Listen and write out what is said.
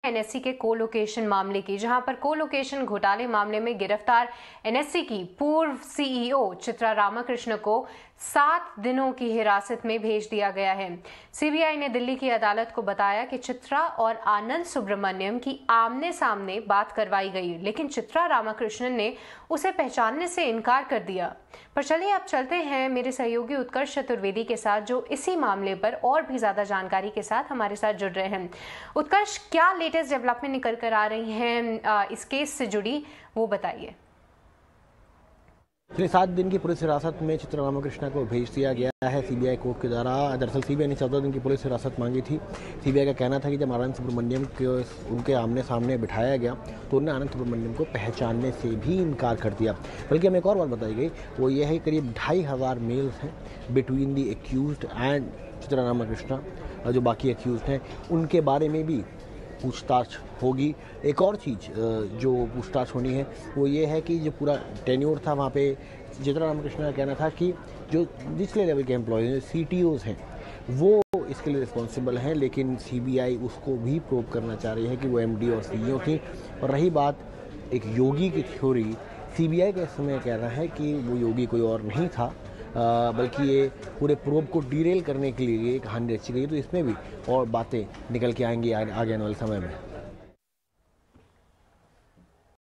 NSC के colocation मामले की, जहां पर कोलोकेशन घोटाले मामले में गिरफ्तार एनएससी की पूर्व सीईओ चित्रा रामाकृष्ण को 7 दिनों की हिरासत में भेज दिया गया है। सीबीआई ने दिल्ली की अदालत को बताया कि चित्रा और आनंद सुब्रमण्यम की आमने सामने बात करवाई गई, लेकिन चित्रा रामाकृष्णन ने उसे पहचानने से इनकार कर दिया। पर चलिए अब चलते हैं मेरे सहयोगी उत्कर्ष चतुर्वेदी के साथ, जो इसी मामले पर और भी ज्यादा जानकारी के साथ हमारे साथ जुड़ रहे हैं। उत्कर्ष, क्या लेटेस्ट डेवलपमेंट निकल कर आ रही हैं इस केस से जुड़ी, वो बताइए। 7 दिन की पुलिस हिरासत में चित्रा रामाकृष्ण को भेज दिया गया है सीबीआई कोर्ट के द्वारा। दरअसल सीबीआई ने 14 दिन की पुलिस हिरासत मांगी थी। सीबीआई का कहना था कि जब आनंद सुब्रमण्यम को उनके आमने सामने बिठाया गया तो उन्होंने आनंद सुब्रमण्यम को पहचानने से भी इनकार कर दिया। बल्कि हमें एक और बात बताई गई, वो ये है करीब 2500 मेल्स हैं between the accused and Chitra Ramakrishna, और जो बाकी एक्यूज्ड हैं उनके बारे में भी पूछताछ होगी। एक और चीज़ जो पूछताछ होनी है वो ये है कि जो पूरा टेन्योर था वहाँ पे चित्रा रामाकृष्ण का कहना था कि जो निचले लेवल के एम्प्लॉयज़ हैं, सीटीओज़ हैं, वो इसके लिए रिस्पॉन्सिबल हैं, लेकिन सीबीआई उसको भी प्रूव करना चाह रही है कि वो एमडी और सीईओ थी। और रही बात एक योगी की थ्योरी, सीबीआई का इस समय कहना है कि वो योगी कोई और नहीं था, बल्कि ये पूरे प्रोब को डीरेल करने के लिए ये कहानी रची गई। तो इसमें भी और बातें निकल के आएंगी आगे आने वाले समय में।